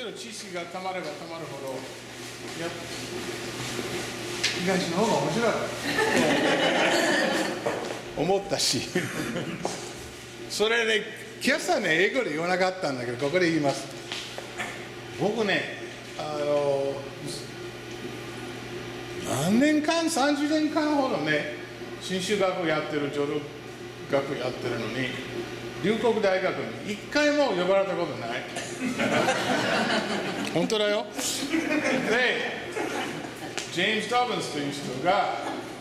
しての知識がたまればたまるほど、東の方が面白い思ったし、それで今朝ね、英語で言わなかったんだけど、ここで言います。僕ね、何年間、30年間ほどね、信州学やってる、上流学やってるのに、龍谷大学に一回も呼ばれたことない。本当だよ。で、ジェームズ・ドビンスという人が、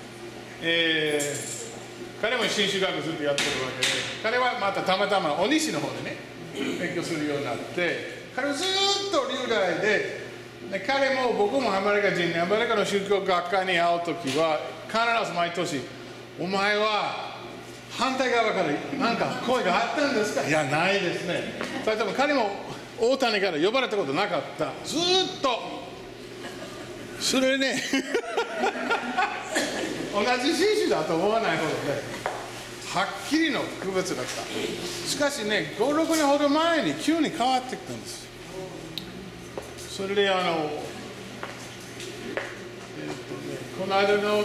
彼も信州学ずっとやってるわけで、彼はまたたまたまお西の方でね、勉強するようになって、彼はずっと龍大で、彼も僕もアメリカ人で、アメリカの宗教学科に会うときは、必ず毎年、お前は反対側から何か声があったんですか？いや、ないですね。それとも彼も大谷から呼ばれたことなかった。ずっと。それね、同じ人種だと思わないほどね、はっきりの区別だった。しかしね、5、6年ほど前に急に変わってきたんです。それでこの間の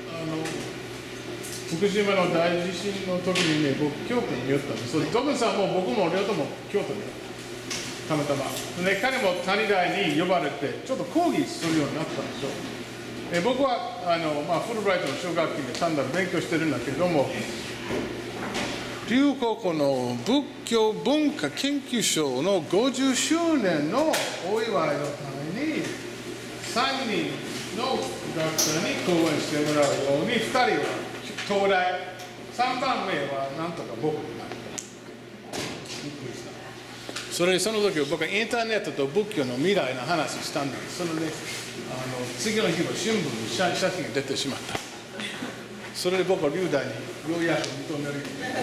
福島の大地震の時にね、僕、京都に寄ったんです。ドブンさんも僕も両方とも京都にたまたま。で、彼も谷大に呼ばれて、ちょっと講義するようになったんですよ。僕はフルブライトの奨学金で単なる勉強してるんだけれども、龍谷の仏教文化研究所の50周年のお祝いのために、3人の学者に講演してもらうように、2人は東大、3番目はなんとか僕になった。びっくりした。それでその時僕はインターネットと仏教の未来の話したんです。それで次の日の新聞に写真が出てしまった。それで僕は龍大にようやく認める。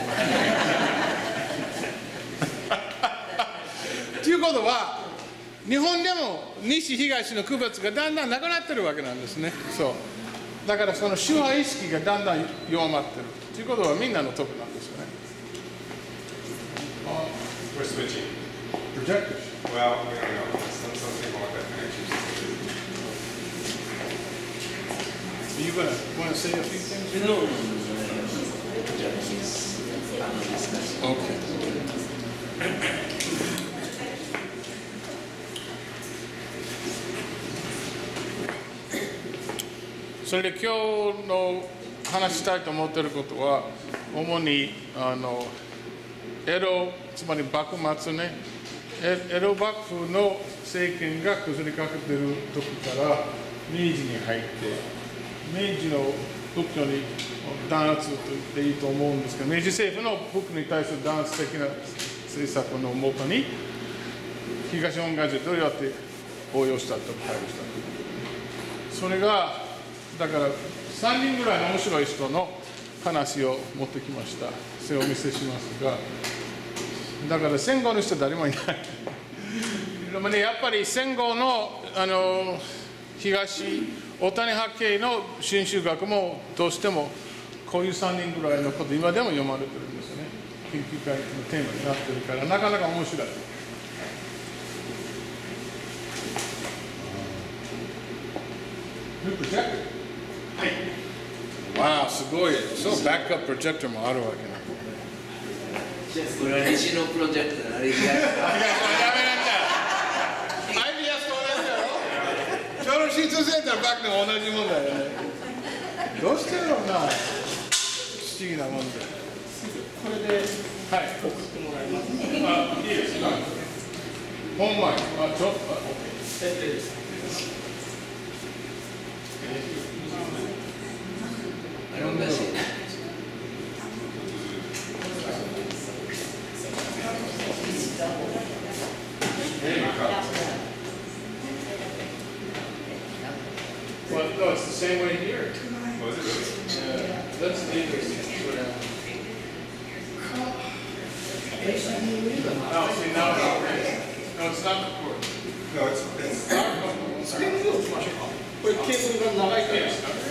ということは、日本でも西東の区別がだんだんなくなってるわけなんですね。そう。だからその宗派意識がだんだん弱まってるということはみんなの得なんですよね。 We're switching. Projectors. Well, we don't know. Some people want that connection. Are you want to say a few things? No. Okay. それで今日の話したいと思っていることは、主に江戸、つまり幕末ね、江戸幕府の政権が崩れかけている時から明治に入って、明治の仏教に弾圧と言っていいと思うんですけど、明治政府の仏教に対する弾圧的な政策のもとに、東日本外事どうやって応用したと対応した。それがだから3人ぐらいの面白い人の話を持ってきました。それをお見せしますが、だから戦後の人誰もいない。でもね、やっぱり戦後の東大谷八景の新宗学もどうしてもこういう3人ぐらいのこと今でも読まれてるんですよね。研究会のテーマになってるからなかなか面白い。はい。わあ、すごい。そう、バックアッププロジェクターもあるわけな。 これは西のプロジェクターあれ以外。 ダメなんだ。IBS と同じだろ。ちょうどシートセンターバックでも同じもんだよね。どうしてるのかな。不思議なもんで。これで、はい、送ってもらいます。あ、いいですか。本前、ちょっと、OK。Well, no, it's the same way here. Was it really? Yeah, that's the interesting. No, see, now it's not ready. No, it's not the cord. No, it's これケーブルが長いからですか。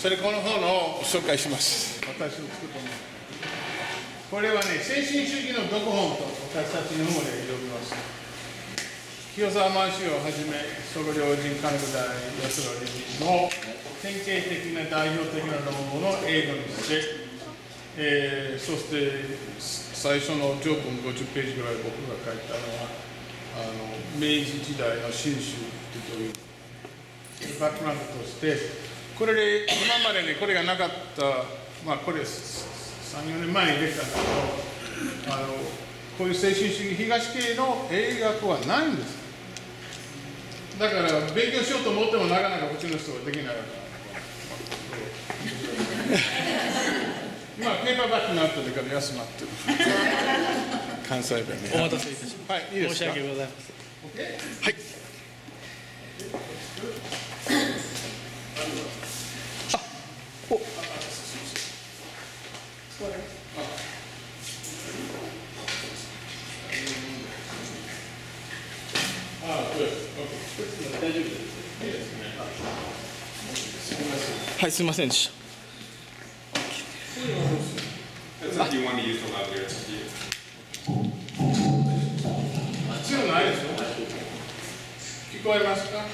それこの本を紹介します。私の作ったもの。これはね、精神主義の読本と私たちの方で呼びます。清澤満州をはじめ、総合領人金子大安郎理事の典型的な代表的な論文を英語にして、そして最初の条文50ページぐらい僕が書いたのは、明治時代の新州というバックグラウンドとして、これで今までね、これがなかった、まあこれ3、4年前にできたんだけど、こういう精神主義東系の英学はないんです。だから勉強しようと思ってもなかなかうちの人はできない。今ペーパーバックになってるから安まってる。関西弁ね。 お待たせいたしました。 はい、いいですか。 申し訳ございません。はい。はい、すみませんでした。 That's if you want to use the louder, it's up to you. 強くないでしょ。聞こえますか。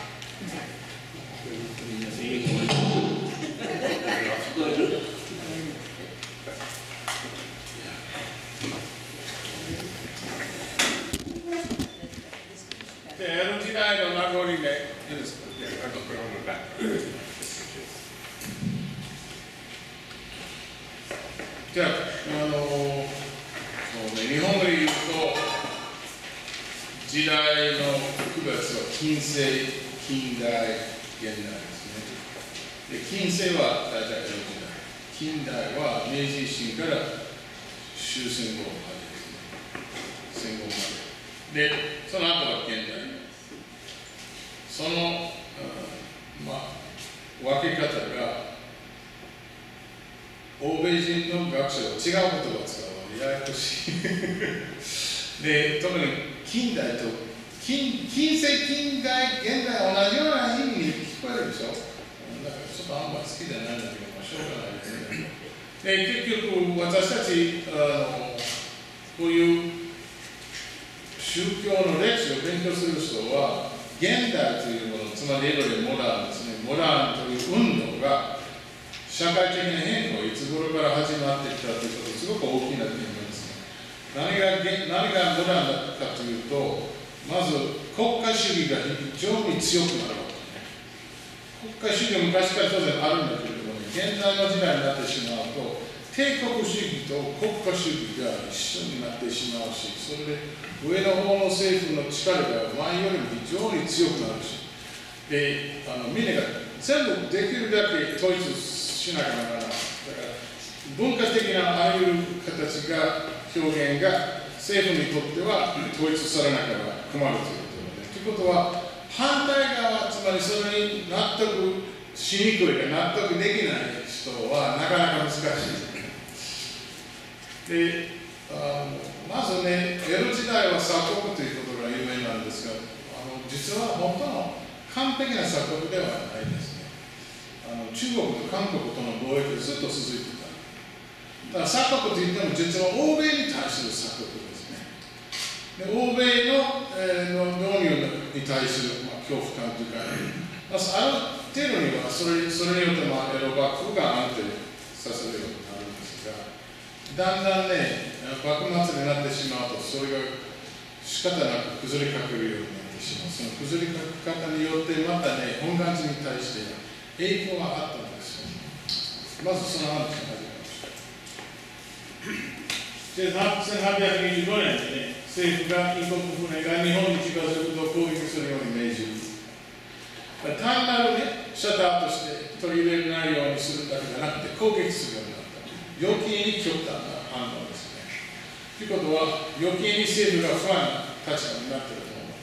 で、江戸時代の名残で、いいですか。じゃあ、日本で言うと、時代の区別は近世、近代、現代ですね。で、近世は大体江戸時代、近代は明治維新から終戦後までですね。戦後まで。で、その後は現代。その、分け方が、欧米人の学者は違う言葉を使うのでややこしいで、特に近代と近世、近代、現代同じような意味に聞こえるでしょ。だからちょっとあんまり好きじゃないんだけど、しょうがないですね。で、結局私たちこういう宗教の歴史を勉強する人は現代というもの、つまり英語でモダンですね。モダンという運動が社会的な変化をいつ頃から始まってきたということ、すごく大きな点ですね。何がモダンだかというと、まず国家主義が非常に強くなるわけね。国家主義は昔から当然あるんだけれども、ね、現在の時代になってしまうと、帝国主義と国家主義が一緒になってしまうし、それで上の方の政府の力が前よりも非常に強くなるし、で、みんなが全部できるだけ統一しなきゃならない。だから文化的なあらゆる形が表現が政府にとっては統一されなければ困るということで、ということは反対側、つまりそれに納得しにくいか納得できない人はなかなか難しい。で、まずね、江戸時代は鎖国ということが有名なんですが、実は本当の完璧な鎖国ではないですね。中国と韓国との貿易がずっと続いてた。だから鎖国といっても実は欧米に対する鎖国ですね。で欧米の、導入に対する、恐怖感というか、ある程度にはそれによって、江戸幕府が安定させるようになるんですが、だんだんね、幕末になってしまうと、それが仕方なく崩れかけるようになってしまう。その崩れかけ方によって、またね、本願寺に対して影響があったんですよ。まずその話が始まりました。で、1825年にね、政府が異国船が日本に近づくと攻撃するように命じる。単なるね、シャッターとして取り入れないようにするだけじゃなくて、攻撃するようになった。余計に極端な反応ですね。ということは、余計に政府が不安な立場になっていると思う。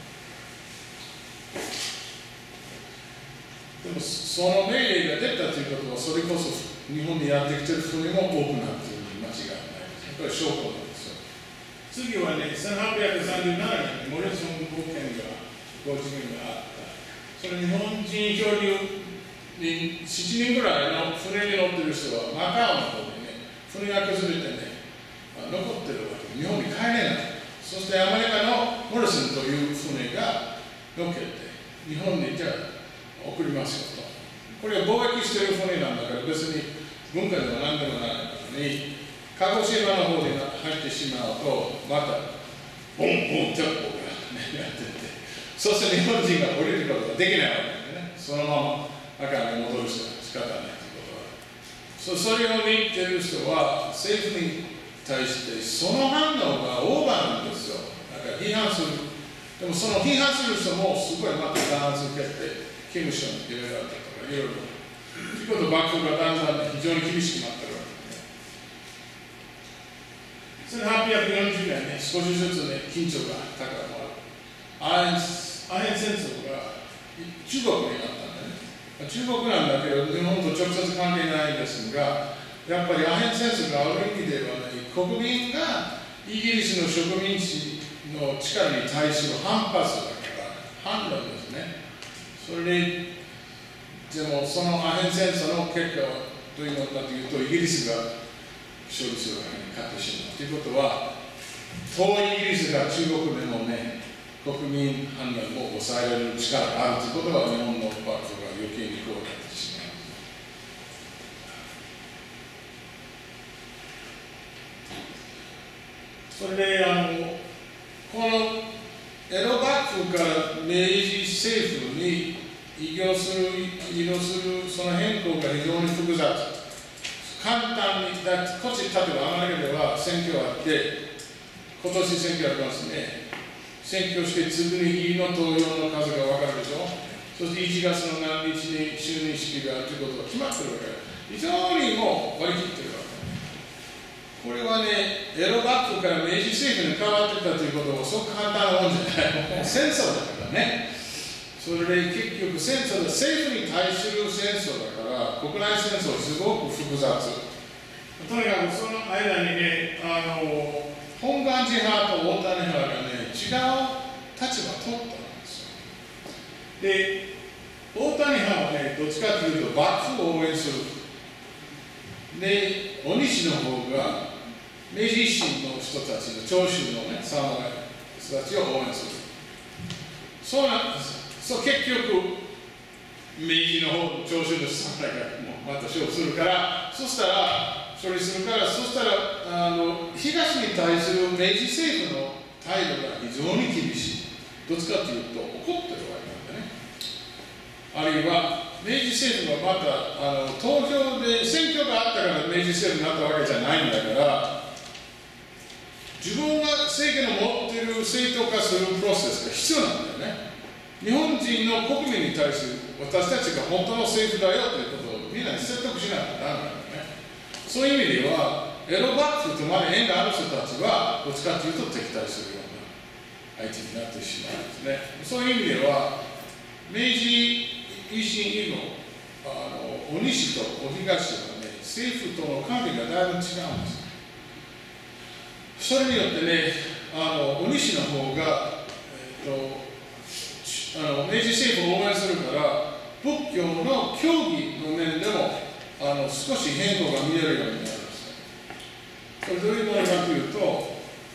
でも、その命令が出たということは、それこそ日本にやってきている船も多くなっているに間違いないです。これは証拠なんですよ。次はね、1837年にモレソン冒険が、ご自分があった。その日本人漂流 7人ぐらいの船に乗ってる人はマカオの方にね、船が崩れてね、残ってるわけで、日本に帰れない。そしてアメリカのモリソンという船が乗っけて、日本にじゃあ送りますよと。これは貿易してる船なんだから、別に文化でも何でもないのに、鹿児島の方に入ってしまうと、またボンボンジャップがやってて、そして日本人が降りることができないわけでね、そのまま赤に戻るしか仕方ないということは。それを見てる人は、政府に対してその反応がオーバーなんですよ。だから批判する。でもその批判する人もすごいまた弾圧受けて、刑務所に入れられたとか、いろいろ。ということで、幕府がだんだん非常に厳しくなってるわけで、ね。1840年ね、少しずつね、緊張が高まる。アヘン戦争が中国になったんだね。中国なんだけど、日本と直接関係ないんですが、やっぱりアヘン戦争がある意味ではね、国民がイギリスの植民地の力に対する反発だから反論ですね。それでもそのアヘン戦争の結果はどういうのかというと、イギリスが勝利するわけに勝ってしまうということは、遠いイギリスが中国でもね、国民判断を抑えられる力があるということは、日本の幕府が余計にこうなってしまう。それでこの江戸幕府から明治政府に移動するその変更が非常に複雑。簡単に、こっち例えばアメリカでは選挙があって、今年選挙ありますね。選挙してすぐに議員の投票の数が分かるでしょ。そして1月の何日に就任式があるということが決まってるわけ。非常にもう割り切ってるわけ。これはね、江戸幕府から明治政府に変わってきたということをそう簡単なもんじゃない。もう戦争だからね。それで結局戦争で政府に対する戦争だから、国内戦争すごく複雑。とにかくその間にね、本願寺派と大谷派がね、違う立場を取ったんですよ。で、大谷派はね、どっちかというと幕府を応援する。で、鬼師の方が明治維新の人たちの長州のね、沢村人たちを応援する。そうなんですよ。そう結局、明治の方の長州の人がまた勝負するから、そしたら、処理するから、そしたら東に対する明治政府の態度が非常に厳しい。どっちかというと、怒ってるわけなんでね。あるいは、明治政府がまた投票で選挙があったから明治政府になったわけじゃないんだから、自分が政権を持っている正当化するプロセスが必要なんだよね。日本人の国民に対する私たちが本当の政府だよということをみんなに説得しなきゃダメなんだよね。そういう意味では、江戸幕府とまで縁がある人たちは、どっちかというと敵対するような相手になってしまうんですね。そういう意味では、明治維新以後、お西とお東はね、政府との関係がだいぶ違うんです。それによってね、お西の方が、明治政府を応援するから、仏教の教義の面でも少し変更が見えるようになるんです。それどういうものかというと、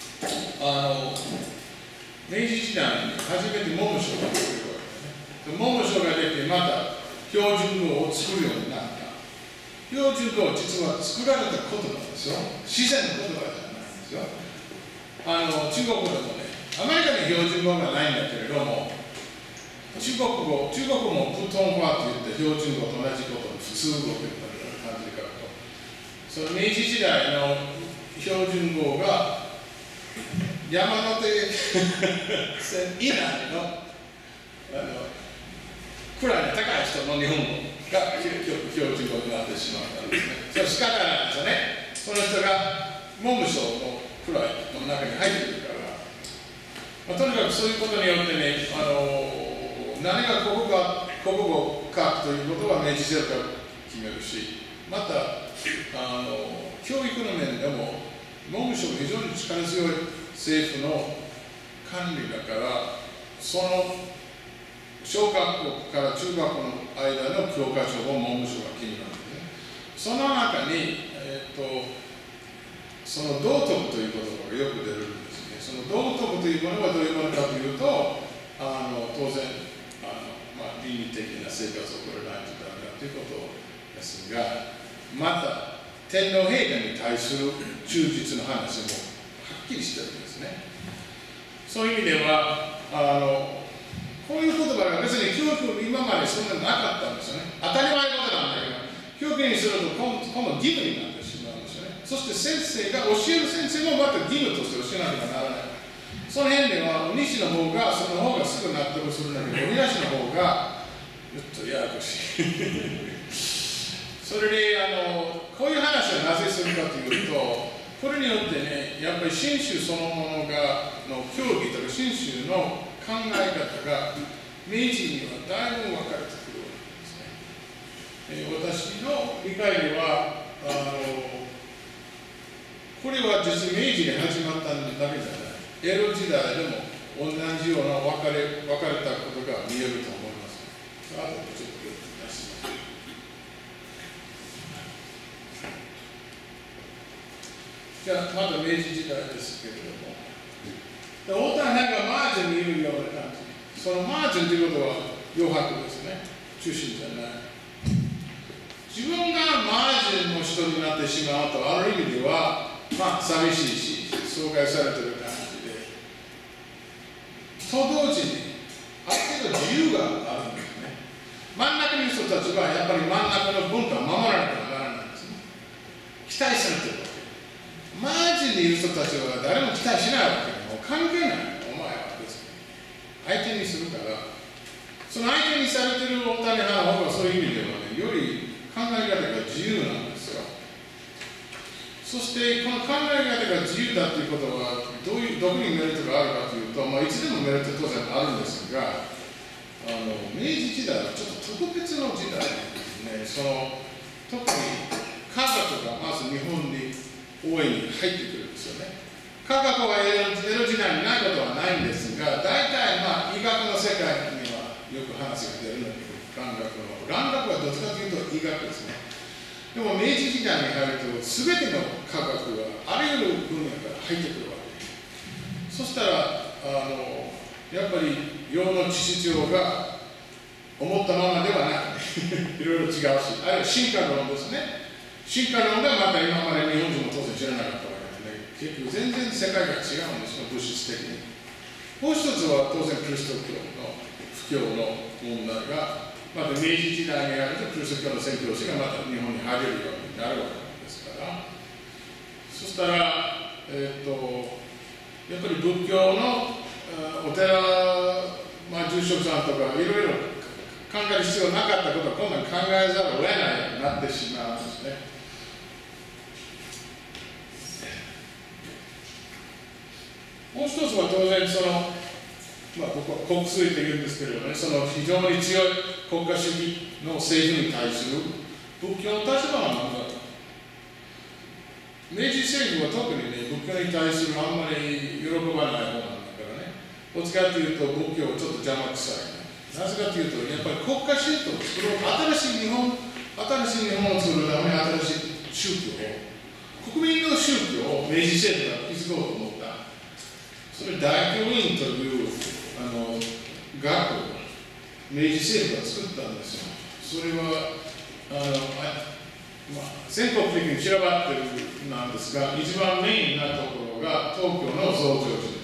明治時代に初めて文部省が出てくるわけですね。文部省が出て、また標準語を作るようになった。標準語は実は作られた言葉ですよ。自然の言葉じゃないんですよ。中国でもね、アメリカに標準語がないんだけれども、中国も普通話といって標準語と同じことを普通語という感じで書くと、その明治時代の標準語が山手線以内のくらいの高い人の日本語が結局標準語になってしまったんですね。それ仕方ないんですよね。その人が文部省のくらいの中に入ってくるから、とにかくそういうことによってね、何が国語かということは明治政府が決めるし、また教育の面でも文部省が非常に力強い政府の管理だから、その小学校から中学校の間の教科書を文部省が決めたんですね。その中に、その道徳という言葉がよく出るんですね。その道徳というものはどういうものかというと、当然倫理的な生活を送らないとダメだということですが、また天皇陛下に対する忠実の話もはっきりしてるんですね。そういう意味ではこういう言葉が別に教育今までそんなになかったんですよね。当たり前のことなんだけど、教育にすると今度義務になってしまうんですよね。そして先生が教える先生もまた義務として教えなければならない。その辺では西の方がその方がすぐ納得するんだけど、東の方がちょっとややこしいそれでこういう話はなぜするかというと、これによってね、やっぱり信州そのものの教義とか信州の考え方が明治にはだいぶ分かれてくるわけですね。私の理解ではこれは実に明治に始まっただけじゃない。江戸時代でも同じような分かれたことが見えると思います。あとちょっと出します。じゃあまだ明治時代ですけれども、大谷なんかマージンにいるような感じ。そのマージンということは余白ですね。中心じゃない。自分がマージンの人になってしまうと、ある意味では寂しいし、阻害されている感じで、と同時にある程度自由があるんですね。真ん中にいる人たちはやっぱり真ん中の文化を守らなきゃならないんですね。期待されているわけ。マージンにいる人たちは誰も期待しないわけ。もう関係ない。お前はですね。相手にするから、その相手にされている大谷派の方がそういう意味ではね、より考え方が自由なんですよ。そしてこの考え方が自由だということはどこにメリットがあるかというと、いつでもメリット当然あるんですが、明治時代はちょっと特別の時代なんですね。特に科学がまず日本に大いに入ってくるんですよね。科学は江戸時代にないことはないんですが、大体医学の世界にはよく話が出るんだけど、蘭学はどっちかというと医学ですね。でも明治時代に入ると全ての科学があらゆる分野から入ってくるわけです。そしたらやっぱり用の知識量が思ったままではなくいろいろ違うし、あるいは進化論ですね。進化論がまた今まで日本人も当然知らなかったわけで、結局全然世界が違うんですよ、物質的に。もう一つは当然キリスト教の布教の問題が、また明治時代になるとキリスト教の宣教師がまた日本に入れるようになるわけですから、そしたら、やっぱり仏教のお寺、住職さんとかいろいろ考える必要なかったことは今度は考えざるを得ないようになってしまうんですね。もう一つは当然ここは国粋というんですけれどもね、非常に強い国家主義の政府に対する仏教の立場は何だと。明治政府は特にね、仏教に対するあんまり喜ばない方なんだからね、どっちかというと仏教をちょっと邪魔くさいね。なぜかというと、やっぱり国家主義を作ろう、新しい日本を作るために新しい宗教を、国民の宗教を明治政府が築こうと思った。それ大教院という学校を明治政府が作ったんですよ。それは全国的に散らばってるなんですが、一番メインなところが東京の増上寺です。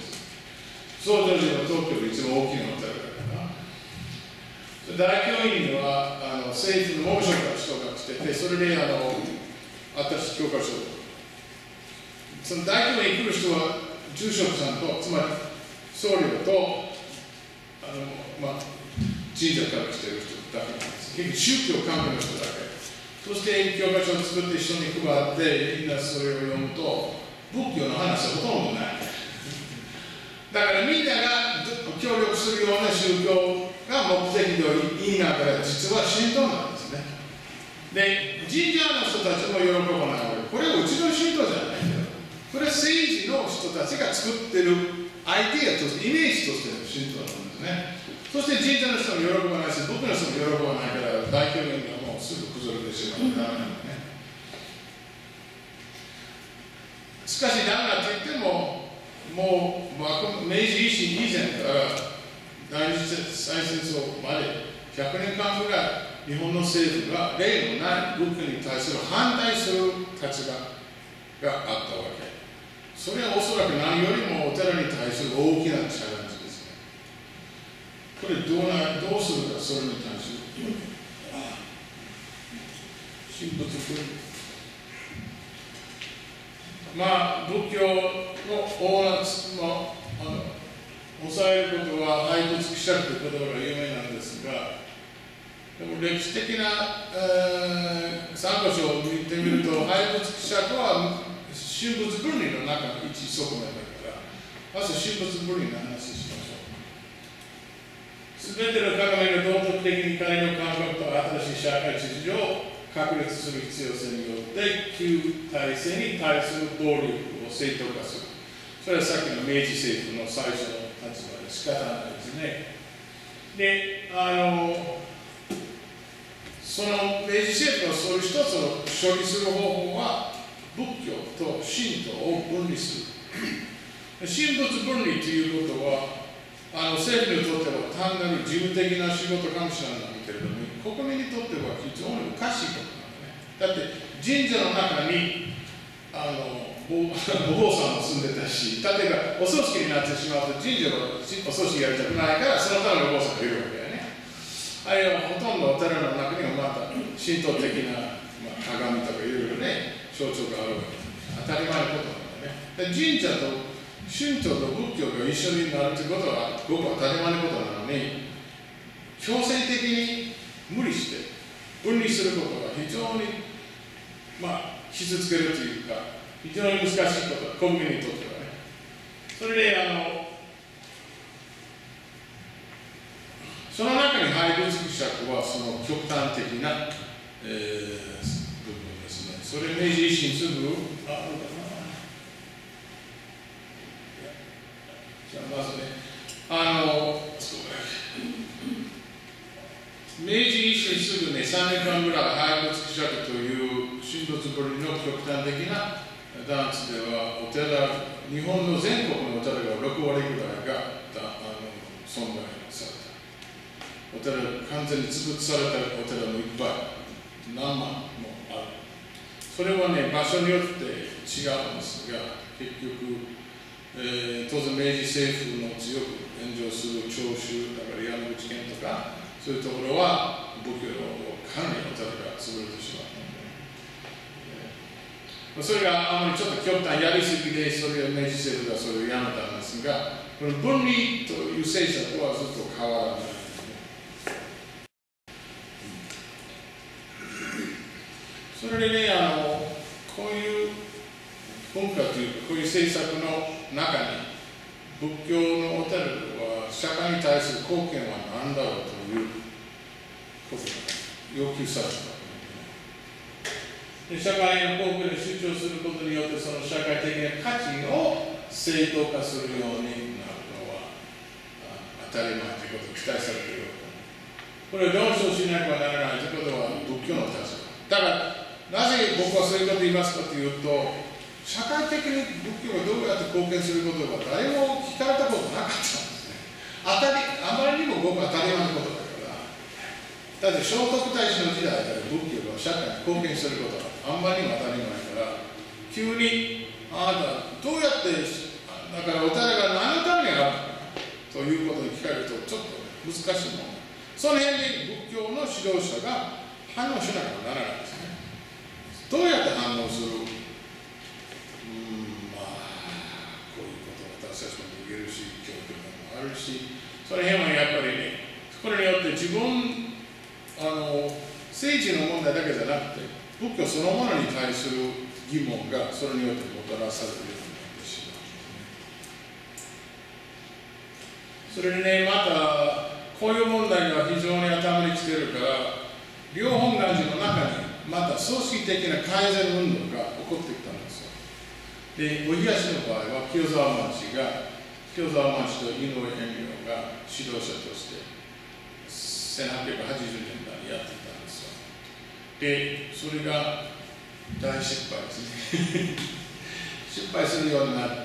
増上寺は東京で一番大きなお寺だから。大教院には政府の文部省から人が来てて、それで新しい教科書を、その大教院に来る人は住職さんと、つまり僧侶と神社から来ている人だけなんです。結局宗教関係の人だけ。そして教科書を作って一緒に配って、みんなそれを読むと仏教の話はほとんどない。だからみんなが協力するような宗教が目的でいいながら、実は神道なんですね。で、神社の人たちも喜ばないわけ。これはうちの神道じゃないんだよ。 これは政治の人たちが作ってるアイディアとしてイメージとしての神道なんですね。そして神社の人も喜ばないし、僕の人も喜ばないから、大教連がもうすぐ崩れてしまうとダメなんだね。しかし、ダメだと言っても、もう明治維新以前から第二次大戦争まで100年間ぐらい日本の政府が例のない仏教に対する反対する立場があったわけ。それはおそらく何よりもお寺に対する大きなチャレンジですね。これどうするか、それに対する神仏分離。まあ、仏教の大な抑えることは廃仏希釈という言葉が有名なんですが、でも歴史的な、参考書を見てみると、廃仏希釈は神仏分離の中の一側面だから、まず神仏分離の話しましょう。すべての革命が道徳的に彼の感覚と新しい社会秩序を確立する必要性によって旧体制に対する暴力を正当化する。それはさっきの明治政府の最初の立場で仕方ないですね。で、その明治政府のそういう一つを処理する方法は仏教と神道を分離する。神仏分離ということは政府にとっては単なる事務的な仕事かもしれないけれども、国民にとっては非常におかしいことなんだね。だって神社の中にお坊さんも住んでたし、例えばお葬式になってしまうと神社はお葬式やりたくないからそのためのお坊さんがいるわけだよね。あるいはほとんどお寺の中にはまた神道的な、鏡とかいろいろね象徴があるわけ。当たり前のことなんだね。で神社と神道と仏教が一緒になるということはごく当たり前のことなのに、強制的に無理して分離することは非常に傷つけるというか非常に難しいことだ、国民にとってはね。それでその中に廃仏希釈はその極端的な、部分ですね。それ明治維新すぐあるかな。じゃあまずね、明治維新すぐね、3年間ぐらい廃仏希釈という神仏分離の極端的なダンスでは、お寺、日本の全国のお寺が6割ぐらいが損害された。お寺、完全に潰されたお寺もいっぱい、何万もある。それはね、場所によって違うんですが、結局、当然明治政府の強く援助する長州だから山口県とかそういうところは仏教のかなりお寺が潰れてしまったので、それがあまりちょっと極端やりすぎでそれを明治政府がそれをやめたんですが、この分離という政策はずっと変わらない。それでね、こういう文化というか、こういう政策の中に、仏教のお寺は社会に対する貢献は何だろうということが要求されたわけですね。社会の貢献に主張することによって、その社会的な価値を正当化するようになるのは当たり前ということを期待されているわけです。これを了承しなければならないということは仏教の立場。だからなぜ僕はそういうことを言いますかというと、社会的に仏教がどうやって貢献することが誰も聞かれたことなかったんですね。あまりにも僕は当たり前のことだから。だって聖徳太子の時代から仏教が社会に貢献することはあんまりにも当たり前だから、急にあなたどうやって、だからお寺が何のためにあるのかということに聞かれるとちょっと難しいもの。その辺で仏教の指導者が反応しなければならないですね。どうやって反応する？こういうことを私たちもできるし、教育もあるし、その辺はやっぱりね、これによって自分、政治の問題だけじゃなくて、仏教そのものに対する疑問がそれによってもたらされるようになってしまう。それでね、また、こういう問題が非常に頭にきてるから、両本願寺の中にまた組織的な改善運動が起こってきたんですよ。 で、お東の場合は清沢町と井上遠慮が指導者として1880年代にやっていたんですよ。で、それが大失敗ですね。失敗するようになって、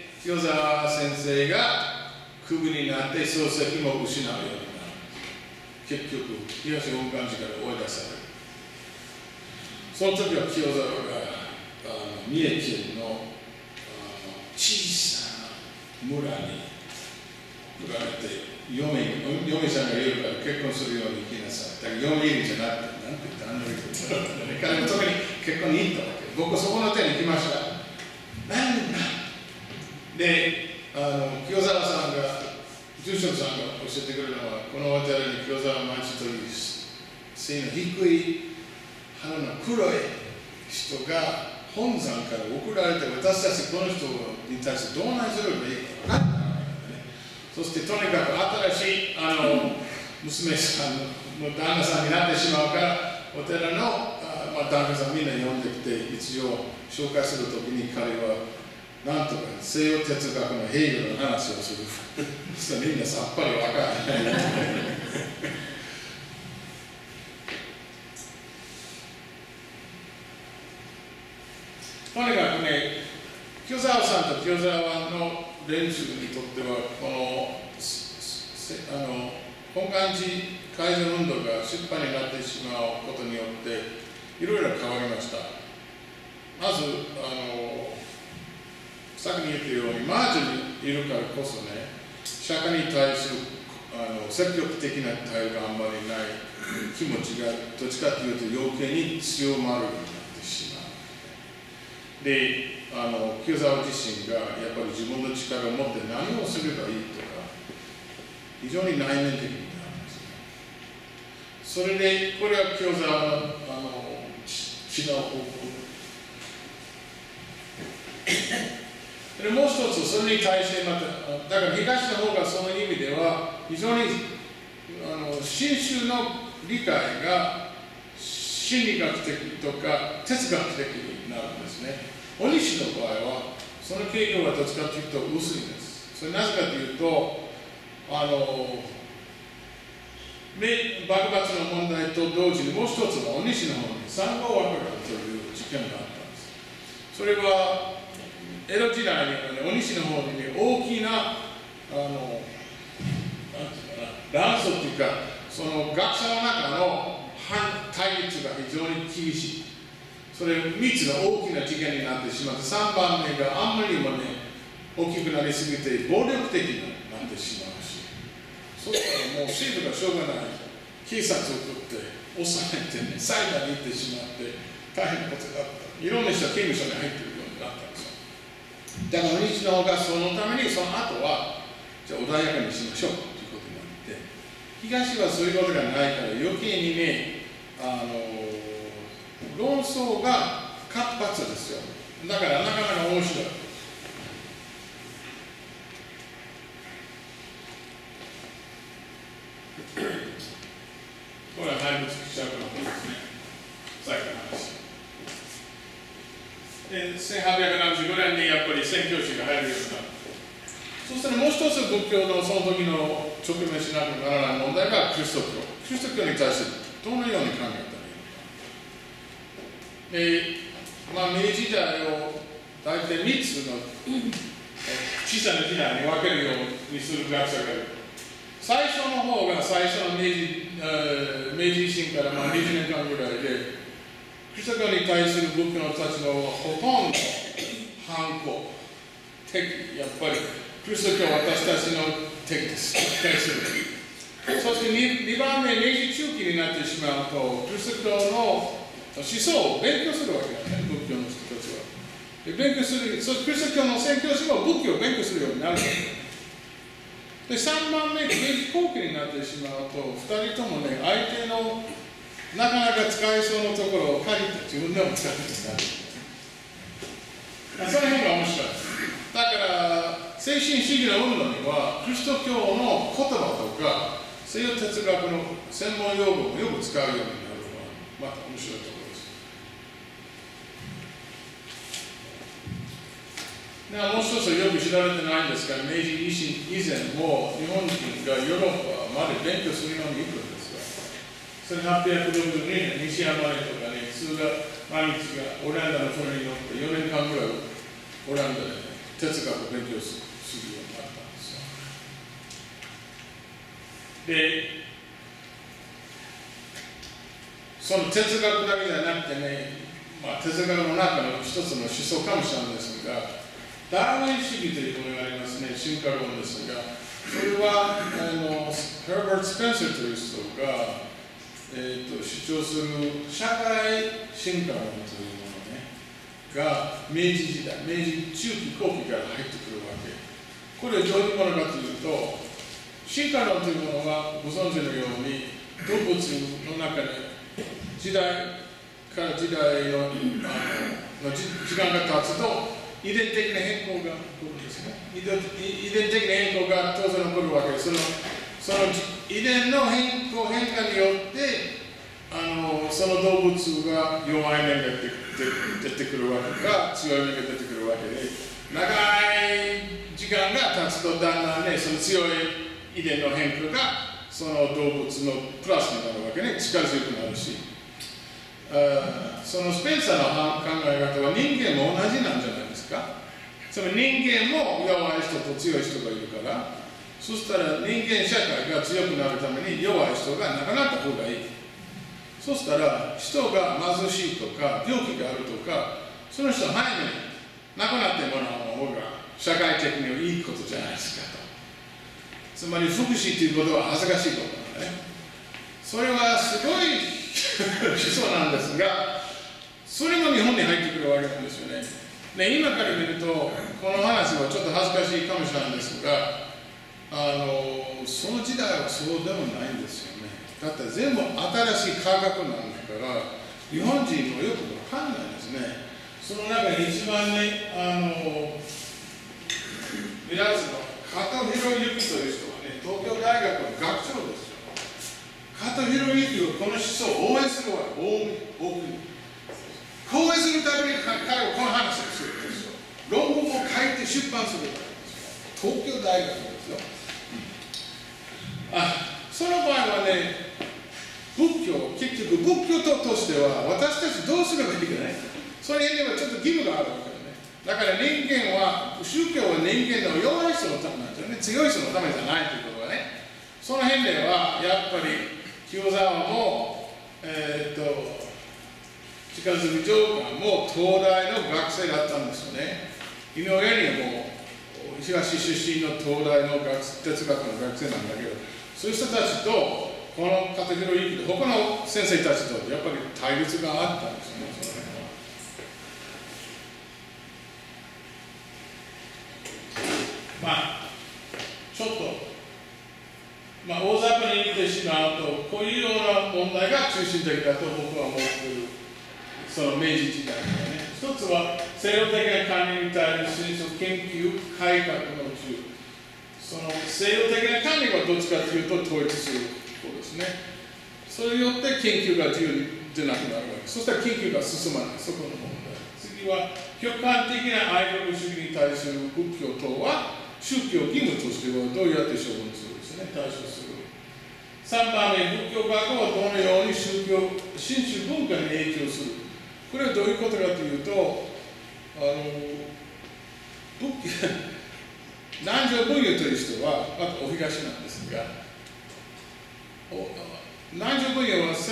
清沢先生がクビになって漱石も失うようになる。結局、東本館寺から追い出される。その時は清沢が三重県の小さな村に送られて、嫁さんが言うから結婚するように行きなさい。だから嫁入りじゃなくて、なんて言ったら彼も特に結婚に行ったわけ。僕はそこの手に来ました。なんだで、清沢さんが、住職さんが教えてくれるのは、このお寺に清沢町という背の低い鼻の黒い人が本山から送られて、私たちこの人に対してどう内すればいいか分からないわけだね。そしてとにかく新しい娘さんの旦那さんになってしまうから、お寺の旦那さんみんな呼んできて、一応紹介するときに彼はなんとか西洋哲学のヘーゲルの話をする。そしたらみんなさっぱり分からない。とにかくね、清沢さんと清沢の連中にとっては、この本願寺改善運動が出版になってしまうことによって、いろいろ変わりました。まず、さっき言ったように、マージにいるからこそね、釈迦に対する積極的な対応があんまりない気持ちが、どっちかというと余計に強まるようになってしまう。で、清沢自身がやっぱり自分の力を持って何をすればいいとか、非常に内面的になるんですね。それで、これは清沢の違う方向。でもう一つ、それに対してまた、だから東の方がその意味では、非常に新宗の理解が心理学的とか哲学的になるんですね。お西の場合は、その傾向がどっちかというと薄いんです。それなぜかというと、幕末の問題と同時にもう一つはお西の方に三号和歌という事件があったんです。それは江戸時代にはね、お西の方にね、大きな乱訴というか、その学者の中の対立が非常に厳しい。それ3つが大きな事件になってしまって、3番目があんまりにもね、大きくなりすぎて暴力的になってしまうし、そしたらもう政府がしょうがない、警察を取って収めてね、裁判に行ってしまって大変なことだった。いろんな人が刑務所に入っているようになったんですよ。だから西の方がそのためにその後はじゃあ穏やかにしましょうということになって、東はそういうことがないから余計にね、論争が活発ですよ。だからなかなか面白い。これは内部記者のことですね。最後の話。で、1875年にやっぱり宣教師が入るようになる。そしたらもう一つ仏教のその時の直面しなくならない問題がキリスト教。キリスト教に対してどのように考えたらいいのか。明治時代を大体3つの小さな時代に分けるようにする学者がいる。最初の方が最初の明治維新から20年間ぐらいで、キリスト教に対する仏教の人たちのほとんど反抗的、やっぱりキリスト教は私たちの敵です。対する。そして 2番目、明治中期になってしまうと、キリスト教の思想を勉強するわけだね、仏教の人たちは。で勉強する、キリスト教の宣教師も仏教を勉強するようになるわけで、3番目、明治後期になってしまうと、2人ともね、相手のなかなか使えそうなところを借りて自分でも使うようになる。その辺が面白い。だから、精神主義の運動には、キリスト教の言葉とか、西洋哲学の専門用語もよく使うようになるのは、また面白いところです。 もう一つはよく知られてないんですが、明治維新以前も日本人がヨーロッパまで勉強するように行くんですが、1862年、西山根とかに普通が毎日がオランダの船に乗って4年間ぐらいオランダで、哲学を勉強するようになったんですよ。で、その哲学だけじゃなくてね、哲学の中の一つの思想かもしれないんですが、ダーウィン主義というものがありますね、進化論ですが、それはヘルバート・スペンサーという人が、主張する社会進化論というもの、ね、が明治時代、明治中期後期から入ってくるわけ。これはどういうものかというと、進化論というものはご存知のように、動物の中で時代から時代の時間が経つと、遺伝的な変更が起こるんですね。遺伝的な変更が当然起こるわけです。その遺伝の変化によって、その動物が弱い面が出てくるわけか、強い面が出てくるわけで、長い時間が経つとだんだんね、その強い遺伝の変化がその動物のプラスになるわけね、力強くなるし。そのスペンサーの考え方は人間も同じなんじゃないですか。つまり人間も弱い人と強い人がいるから、そしたら人間社会が強くなるために弱い人がなくなった方がいい。そしたら人が貧しいとか病気があるとか、その人は早めに亡くなってもらう方が社会的にはいいことじゃないですかと。つまり福祉ということは恥ずかしいことなんだね。それはすごい思想なんですが、それも日本に入ってくるわけなんですよね。で、今から見ると、この話はちょっと恥ずかしいかもしれないんですが、その時代はそうでもないんですよね。だって全部新しい科学なんだから、日本人もよくわかんないですね。その中で一番ね、ミラーズの加藤博之という人はね、東京大学の学長ですよ。加藤博之はこの思想を応援するわけ、応援するために彼はこの話をするんですよ。論文を書いて出版するわけですよ。東京大学ですよ。その場合はね、結局仏教徒としては私たちどうすればいいかね。その辺にはちょっと義務があるわけだね。だから人間は、宗教は人間の弱い人のためなんですよね。強い人のためじゃないということはね。その辺ではやっぱり清沢も、近づ上官も東大の学生だったんですよね。井上にも東出身の東大の哲学の学生なんだけど、そういう人たちとこの加藤博之と他の先生たちとやっぱり対立があったんですよね、その辺は。ちょっと大雑把に見てしまうと、こういうような問題が中心的だと僕は思っている。その明治時代にはね、一つは西洋的な管理に対する研究改革のうち、その西洋的な管理はどっちかというと統一することですね。それによって研究が自由でなくなるわけ。そしたら研究が進まない、そこの問題。次は客観的なアイドル主義に対する仏教等は宗教義務としてはどうやって処分するんですね、対処する。3番目、仏教学はどのように新宗文化に影響する。これはどういうことかというと、南條文雄という人は、お東なんですが、南條文雄は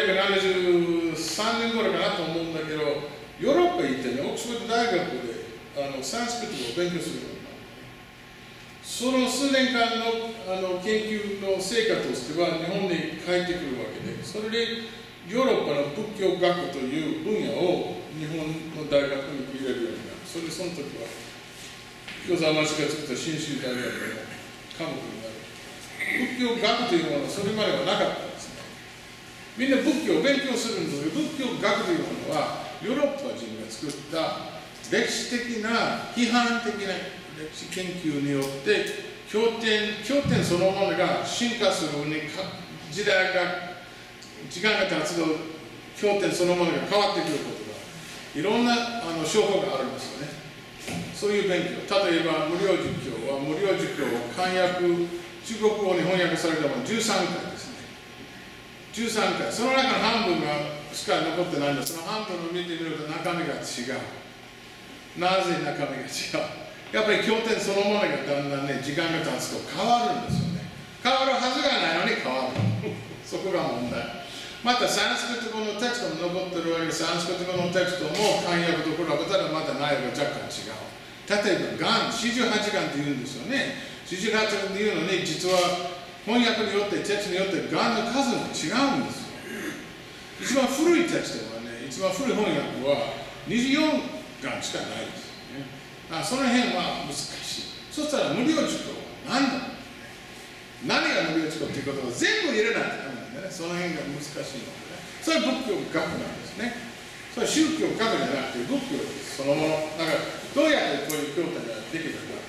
1873年頃かなと思うんだけど、ヨーロッパ行ってね、オックスフォード大学でサンスクリットを勉強するようになって、その数年間の研究の成果としては日本に帰ってくるわけで、それでヨーロッパの仏教学という分野を日本の大学に入れるようになる。それでその時は清沢町が作った信州大学の科目になる。仏教学というものはそれまではなかったんですね。みんな仏教を勉強するんですけど、仏教学というものはヨーロッパ人が作った歴史的な批判的な歴史研究によって経典そのものが進化するに時代が時間が経つと経典そのものが変わってくることがいろんな証拠があるんですよね。 そういう勉強。例えば無料儒教は無料儒教を漢訳、中国語に翻訳されたもの13回ですね。13回。その中の半分がしか残ってないんです。その半分を見てみると中身が違う。なぜ中身が違う。やっぱり経典そのものがだんだんね、時間が経つと変わるんですよね。変わるはずがないのに変わる。そこが問題。またサンスクリット語のテクストも残ってるわけで、サンスクリット語のテクストも漢訳と比べたらまた内容が若干違う。例えば、48巻って言うんですよね。48巻って言うのに、実は翻訳によって、テクストによって巻の数も違うんですよ。一番古いテクストはね、一番古い翻訳は24巻しかないですよね。その辺は難しい。そしたら無料授業は何だろう。何が無料授業っていうことを全部入れないとダメなんでね、その辺が難しいのでね、それは仏教学なんですね。それは宗教学じゃなくて仏教です、そのもの。だからどうやってこういう教典ができたか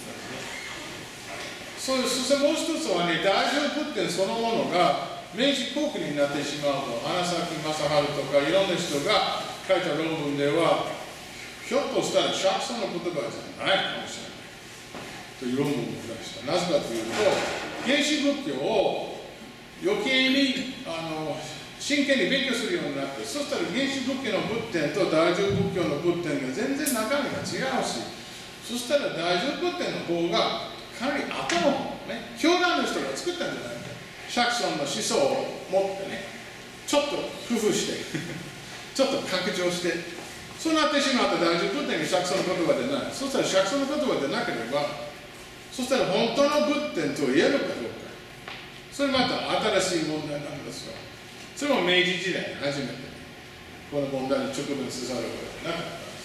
そしてもう一つはね、大乗仏典そのものが明治国になってしまうと、花咲正治とかいろんな人が書いた論文では、ひょっとしたら釈尊の言葉じゃないかもしれないという論文を出した。なぜかというと、原始仏教を余計に真剣に勉強するようになって、そしたら原始仏教の仏典と大乗仏教の仏典が全然中身が違うし、そしたら大乗仏典の方がかなり後の方ね、教団の人が作ったんじゃないか。釈尊の思想を持ってね、ちょっと工夫して、ちょっと拡張して、そうなってしまうと大乗仏典が釈尊の言葉でない。そしたら釈尊の言葉でなければ、そしたら本当の仏典と言えるかどうか。それまた新しい問題なんですよ。それも明治時代に初めて、この問題に直面せざるを得なかったん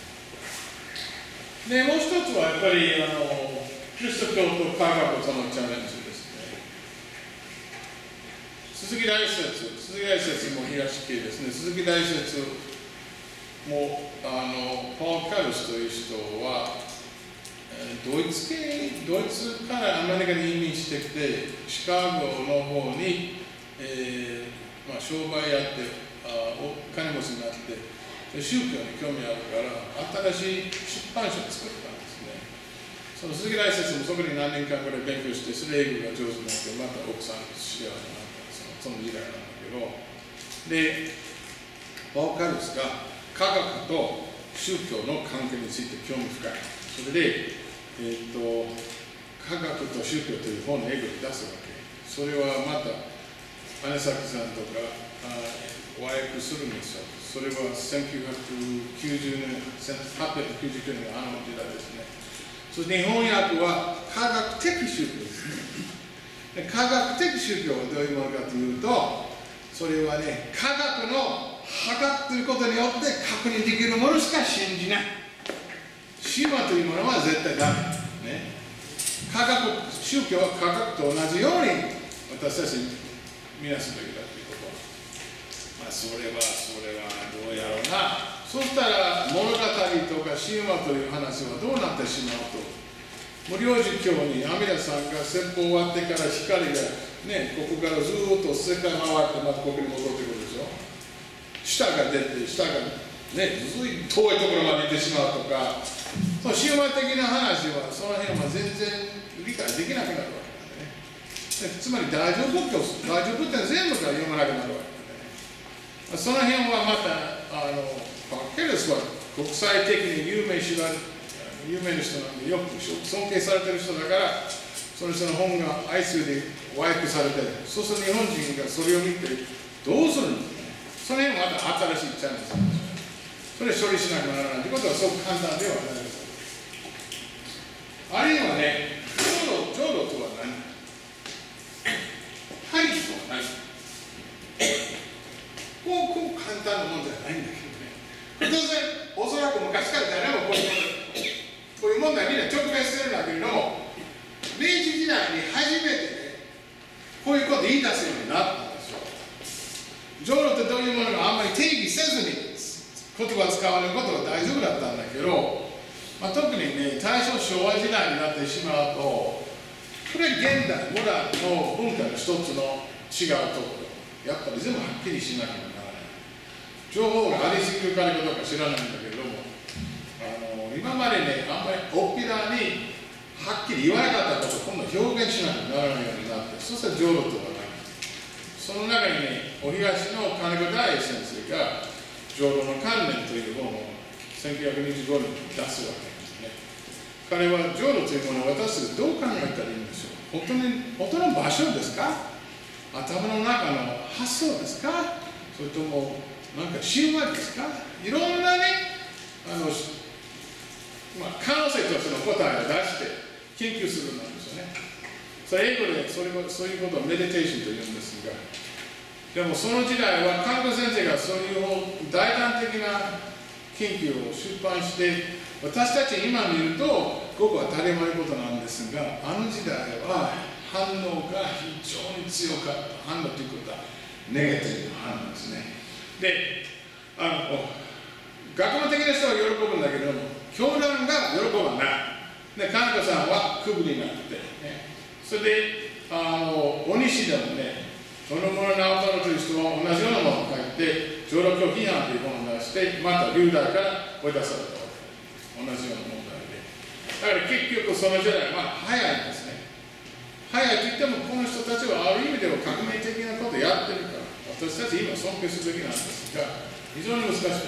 ですね。で、もう一つはやっぱりキリスト教と科学とのチャレンジですね。鈴木大説も東系ですね。鈴木大説もパウ・カルスという人は、ドイツからアメリカに移民してきて、シカゴの方に、商売やってお金持ちになって、宗教に興味あるから新しい出版社を作ったんですね。その鈴木大説もそこに何年間ぐらい勉強して、それ英語が上手になって、また奥さんと幸せになった、その時代なんだけど、で、パウ・カルスが科学と宗教の関係について興味深い。それで、科学と宗教という本の英語に出すわけ。それはまた、姉崎さんとか和訳するんですよ。それは1990年、1899年の時代ですね。そして日本訳は科学的宗教ですね。科学的宗教はどういうものかというと、それはね、科学の測っていることによって確認できるものしか信じない。神話というものは絶対ダメ。ね、宗教は科学と同じように私たちに見なすべきだということ。それはどうやろうな。そしたら物語とか神話という話はどうなってしまうと、無料儒教に阿弥陀さんが説法終わってから光がね、ここからずっと世界回ってまたここに戻ってくるでしょ。舌が出て、舌がね、ずい遠いところまで行ってしまうとか、その神話的な話はその辺は全然理解できなくなるわけなんでね。つまり大乗仏典全部が読まなくなるわけなんでね。その辺はまたパウ・カルスは国際的に有名な人なんで、よく尊敬されてる人だから、その人の本が相次いで和訳されて、そうすると日本人がそれを見てどうするのかね。その辺はまた新しいチャンスなんですよ。それ処理しなくならないということはそう簡単ではないです。あるいはね、浄土とは何？廃棄とは何？こう簡単なもんじゃないんだけどね。当然、おそらく昔から誰もこういう問題みんな直面してるんだけれども、明治時代に初めてね、こういうことを言い出すようになったんですよ。浄土ってどういうものがあんまり定義せずに言葉を使われることが大丈夫だったんだけど、特にね、大正昭和時代になってしまうと、これ現代、モダンの文化の一つの違うところ、やっぱり全部はっきりしなきゃならない。情報がありすぎるからかどうか知らないんだけれども、い今までね、あんまり大っぴらにはっきり言わなかったことを今度表現しなきゃならないようになって、そしたら浄土とは何か。その中にね、お東の金子大先生が浄土の観念という本を1925年に出すわけですね。彼は浄土というものを私たちどう考えたらいいんでしょう。本当の場所ですか、頭の中の発想ですか、それともなんか神話ですか。いろんなね、可能性としての答えを出して研究するんですよね。それ英語でそういうことをメディテーションと言うんですが、でもその時代は金子先生がそういう大胆的な研究を出版して、私たち今見るとごく当たり前のことなんですが、あの時代は反応が非常に強かった。反応ということはネガティブな反応ですね。で、学問的な人は喜ぶんだけども、教団が喜ばない。で、金子さんはクビになって、ね、それで、大西でもね、そのもの直太朗という人は同じようなものを書いて、浄土教批判という本を出して、また流大から追い出されたわけ。同じような問題で。だから結局その時代は早いんですね。早いと言っても、この人たちはある意味では革命的なことをやってるから、私たち今尊敬すべきなんですが、非常に難しいです。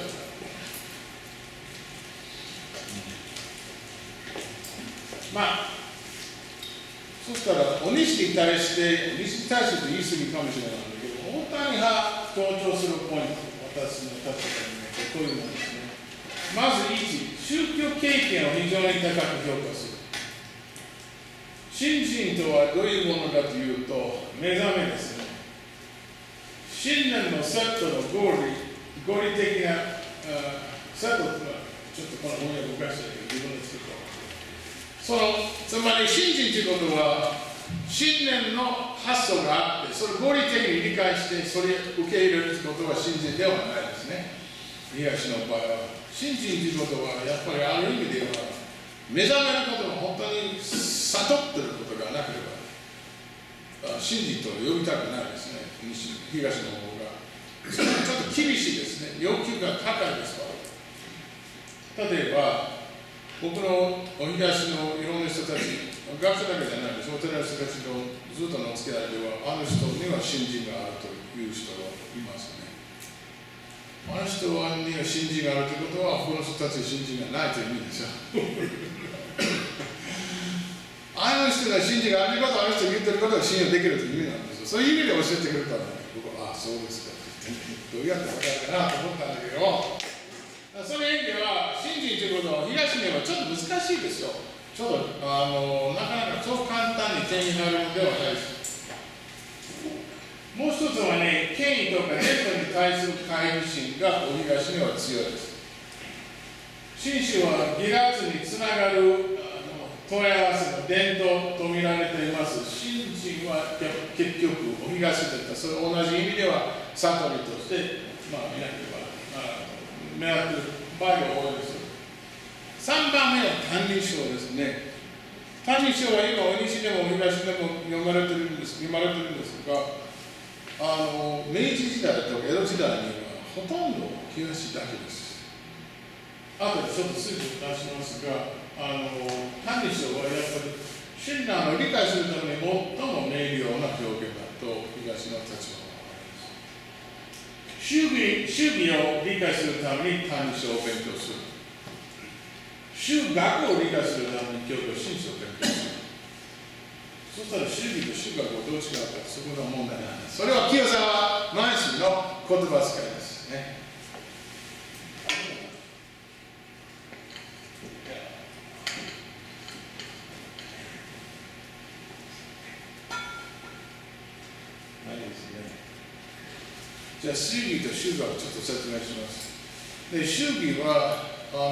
そしたら、お西に対して、お西に対してと言い過ぎかもしれないんだけど、大谷派強調するポイント、私の立場にね、こういうのですね。まず1、宗教経験を非常に高く評価する。信心とはどういうものかというと、目覚めですね。信念のセットの合理的なセットとは、ちょっとこの本を動かして自分で作った。つまり信心ということは、信念の発想があって、それを合理的に理解して、それを受け入れるということは信心ではないですね。東の場合は。信心ということは、やっぱりある意味では、目覚めることが本当に悟っていることがなければ、信心と呼びたくないですね。東の方が。ちょっと厳しいですね。要求が高いですから。例えば、僕のお東のいろんな人たち、学者だけじゃないです、お寺の人たちとずっとのお付き合いでは、あの人には信心があるという人がいますね。あの人には信心があるということは、この人たちに信心がないという意味ですよ。あの人が信心があることは、あの人が言ってることが信用できるという意味なんですよ。そういう意味で教えてくれたら、僕は、ああ、そうですかって言って、どうやって分かるかなと思ったんだけど、その意味では、信心ということは、東にはちょっと難しいですよ。ちょっと、なかなかそう簡単に手に入るのではないです。もう一つはね、権威とかネットに対する懐疑心がお東には強いです。信州は義月につながる問い合わせの伝統と見られています。信心は結局、お東といったそれ同じ意味では悟りとして、見なければ狙っている場合が多いです。3番目は歎異抄ですね。歎異抄は今、お西でもお東でも読まれてるんですが、明治時代と江戸時代にはほとんど東だけです。あとでちょっと数字を出しますが、歎異抄はやっぱり親鸞を理解するために最も明瞭な表現だと東の立場があります。宗義を理解するために歎異抄を勉強する。宗学を理解するために教教真宗を勉強する。そしたら宗義と宗学をどう違うか、そこが問題なんです。それは清沢満州の言葉遣いですね。じゃあ、宗義と宗学をちょっと説明します。で、宗義は、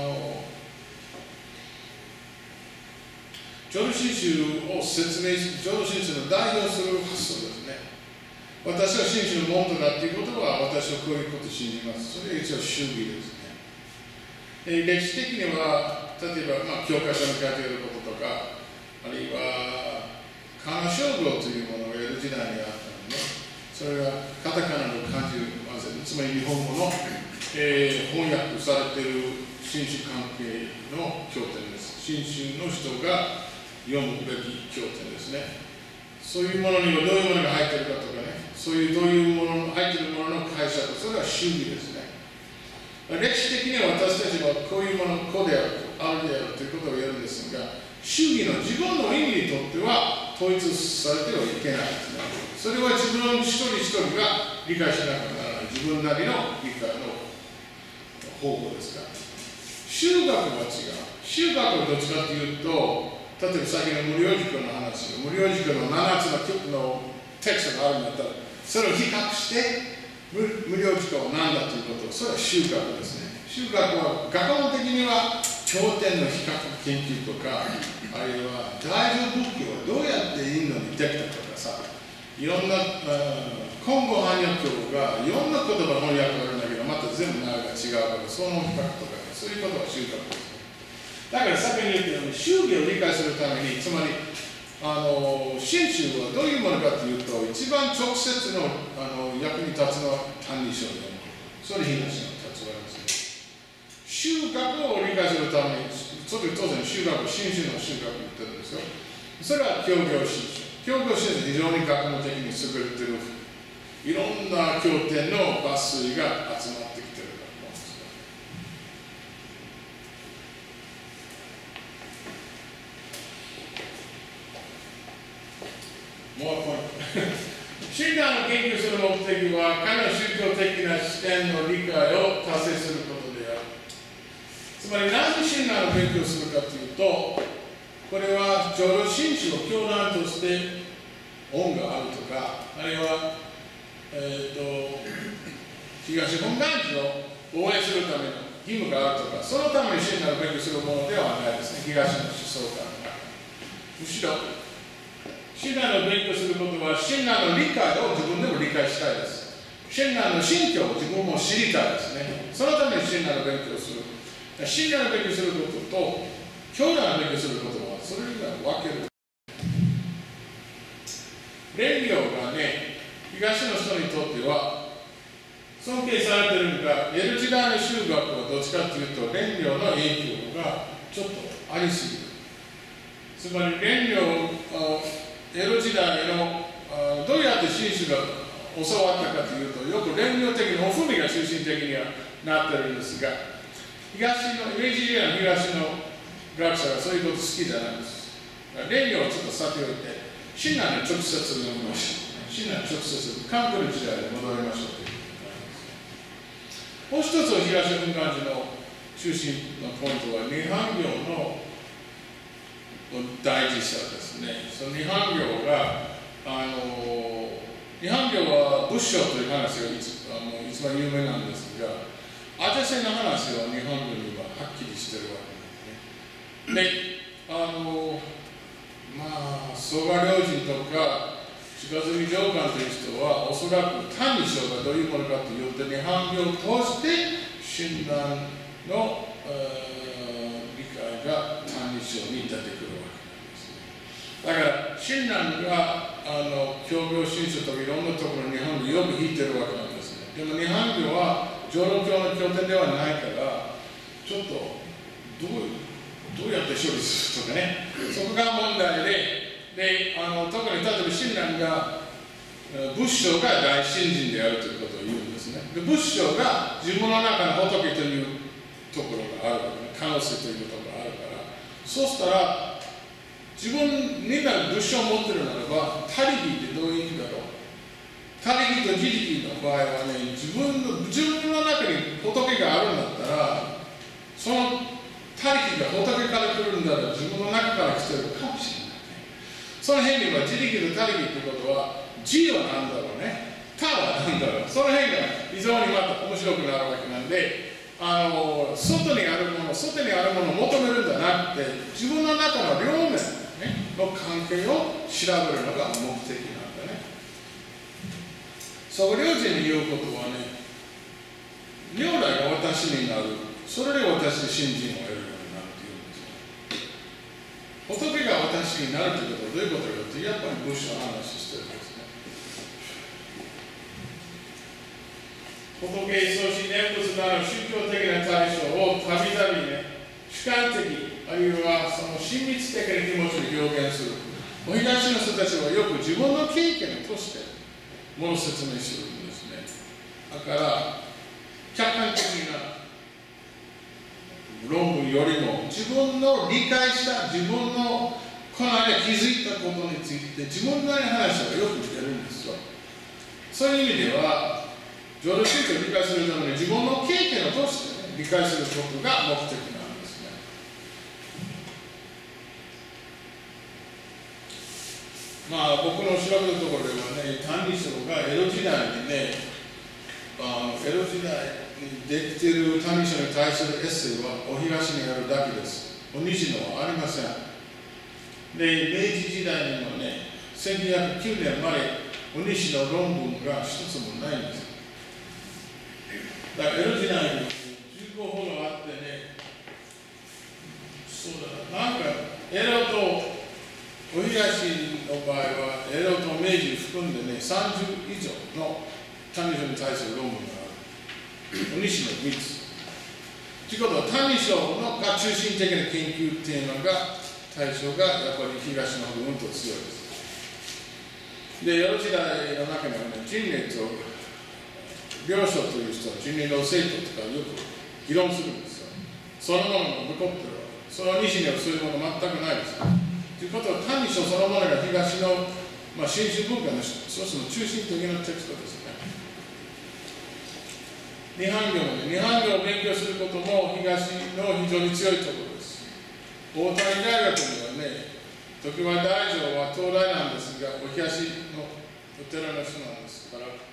浄土真宗を説明し、浄土真宗の代表する発想ですね。私は真宗の門徒だということは、私はこういうことを信じます。それが一応宗義ですね。歴史的には、例えば、教科書に書いていることとか、あるいは、仮名称号というものが江戸時代にあったので、それがカタカナの漢字を混ぜる、つまり日本語の、翻訳されている新種関係の経典です。新種の人が読むべき経典ですね。そういうものにはどういうものが入っているかとかね、そういうどういうもの、入っているものの解釈、それは主義ですね。歴史的には私たちはこういうもの、こうである、あるであるということを言うんですが、主義の自分の意味にとっては統一されてはいけないですね。それは自分一人一人が理解しなきゃならない、自分なりの理解の方法ですから。宗学は違う。宗学はどっちかというと、例えば先の無料塾の話、無料塾の7つのテクストがあるんだったら、それを比較して、無料塾は何だということ、それは宗学ですね。宗学は学問的には経典の比較研究とか、あるいは大乗仏教はどうやってインドにできたとかさ、いろんな今後翻訳教がいろんな言葉の翻訳があるんだけど、また全部内容が違うから、その比較とか、そういうことは宗学です。だから先に言ったように、宗義を理解するために、つまり、真宗はどういうものかというと、一番直接の役に立つのは「歎異抄」でそれ東の立場ですね。宗学を理解するために、当然宗学、真宗の宗学を言ってるんですよ。それは教行真宗。教行真宗は非常に学問的に優れている、いろんな経典の抜粋が集まってきている学問です。もうポイント。親鸞を研究する目的は、彼の宗教的な視点の理解を達成することである。つまり、なぜ親鸞を勉強するかというと、これは浄土真宗を教団として恩があるとか、あるいは、東本願寺を応援するための義務があるとか、そのために親鸞を勉強するものではないですね、東の思想観が。むしろ、親鸞を勉強することは、親鸞の理解を自分でも理解したいです。親鸞の信教を自分も知りたいですね。そのために親鸞を勉強する。親鸞を勉強することと、教団を勉強することは、それ以外分ける。蓮教がね、東の人にとっては、尊敬されているのが、江戸時代の宗学はどっちかというと、蓮教の影響がちょっとありすぎる。つまり、蓮教、江戸時代のどうやって真宗が教わったかというと、よく蓮教的なお文が中心的にはなっているんですが、明治時代の東の学者はそういうこと好きじゃないです。蓮教をちょっと先置いて、親鸞に直接読みましょう。親鸞に直接、韓国の時代に戻りましょうということになります。もう一つは東本願寺の中心のポイントは、涅槃教の大事さですね。その涅槃教が、涅槃教は仏性という話が一番有名なんですが、アジャセの話は涅槃教にははっきりしているわけなんですね。で、曽我良人とか、近住上官という人は、おそらく「歎異抄」がどういうものかというと、涅槃教を通して、親鸞の理解が「歎異抄」に出てくるわけなんですね。だから、親鸞が教行真宗とかいろんなところに涅槃教をよく引いてるわけなんですね。でも涅槃教は浄土教の経典ではないから、ちょっとどうやって処理するとかね、そこが問題で、特に例えば親鸞が仏性が大信心であるということを言うんですね。で仏性が自分の中の仏というところがあるわけね、可能性ということがあるから、そうしたら、自分みんな仏性を持ってるならば、他力ってどういう意味だろう。他力と自力の場合はね、自分の中に仏があるんだったら、その他力が仏から来るんだら、自分の中から来てるかもしれない。その辺には自力と他力ということは、自は何だろうね、他は何だろう、その辺が非常にまた面白くなるわけなんで、外にあるものを求めるんじゃなくて、自分の中の両面、の関係を調べるのが目的なんだね。曽我良人に言うことはね、如来が私になる、それで私信心を得るようになるっていうんですよ。仏が私になるということはどういうことかというと、やっぱり仏性の話してるんですね。 仏創始念仏など宗教的な対象をたびたびね、主観的、あるいはその親密的な気持ちで表現する。お東の人たちはよく自分の経験としてものを説明するんですね。だから、客観的な論文よりも自分の理解した自分のこの間気づいたことについて自分なりの話がよく出るんですよ。そういう意味では浄土宗教を理解するために自分の経験を通して、ね、理解することが目的なんですね。まあ僕の調べるところではね、「歎異抄」が江戸時代にね、江戸時代にできている「歎異抄」に対するエッセイはお東にあるだけです。お西のはありません。で、明治時代にもね、1909年までお西の論文が一つもないんです。だから江戸時代に15ほどあってね、そうだな、なんか江戸とお東の場合は、江戸と明治含んでね、30以上の「歎異抄」に対する論文がある。お西の3つ。ということは、「歎異抄」が中心的な研究テーマが、対象がやっぱり東の方がうんと強いです。で、江戸時代の中にはね、人類と良書という人は人類の生徒とかよく議論するんですよ。そのものが残ってるわけ。その西にはそういうもの全くないです。ということは、歎異抄そのものが東の、新宗文化の一つの中心的なテクストですね。日本語もね、日本語を勉強することも東の非常に強いところです。大谷大学にはね、常盤大乗は東大なんですが、お東のお寺の人なんですから、